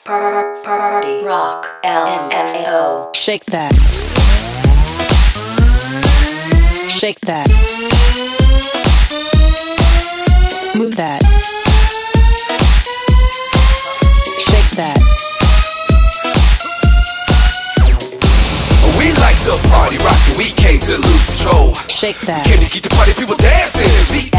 Party Rock LMFAO. Shake that. Shake that. Move that. Shake that. We like to party rock and we came to lose control. Shake that. Came to keep the party people dancing. It's the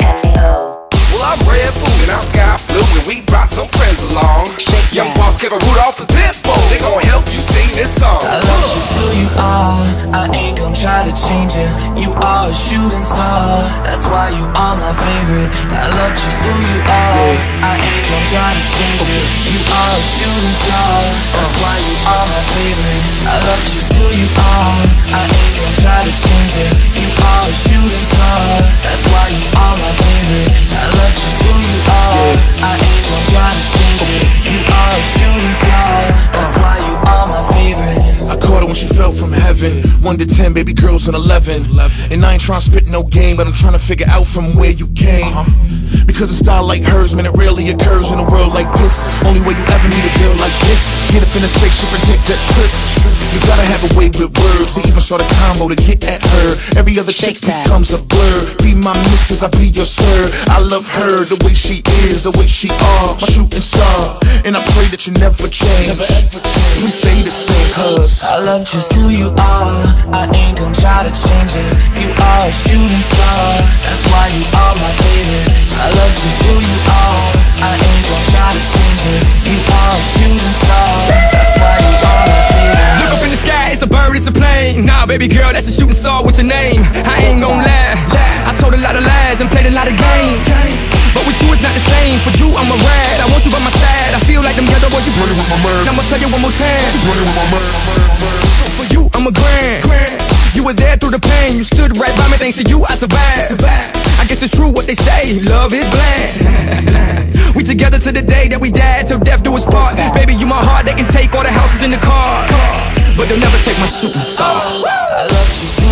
LMFAO. Well, I'm Red Food and I'm Sky Blue and we brought some friends along. Young Boss, Kevin Rudolph and Pitbull, they gon' help you sing this song. I love just who you are, I ain't gon' try to change it. You are a shooting star, that's why you are my favorite. I love just who you are, I ain't gon' try to change it. You are a shooting star, that's why you are my favorite. I love just who you are, I ain't gon' try to change it. You are a shooting star, that's why you are my favorite. I love just who you are, I ain't gon' try to change it. You are a shooting star, that's why you are my favorite. I caught her when she fell from heaven. 1 to 10, baby girls an 11. And I ain't tryna spit no game, but I'm tryna figure out from where you came. Because a style like hers, man, it rarely occurs in a world like this. Only way you ever meet a girl like this. Get up in a spaceship and take that trip. You gotta have a way with words. They even start a combo to get at her. Every other chick becomes a blur. Be my missus, I be your sir. I love her, the way she is, the way she are, my shooting star. And I pray that you never change. Please stay the same, cause I love just who you are, I ain't gon' try to change it. You are a shooting star, that's why you are my favorite. I love just who you are, I ain't gon' try to change it. You are a shooting star, that's why you are my favorite. Look up in the sky, it's a bird, it's a plane. Nah, baby girl, that's a shooting star with your name. I ain't gon' lie, I told a lot of lies and played a lot of games, but with you it's not the same. For you I'm a ride, I want you by my side. I feel like them other boys, you running with my mind. I'ma tell you one more time, you running with my mind. For you I'm a grand. You were there through the pain, you stood right by me, thanks to you I survived. I guess it's true what they say, love is blind. We together to the day that we die, till death do us part. Baby, you my heart, they can take all the houses in the cars, but they'll never take my shooting star. I love just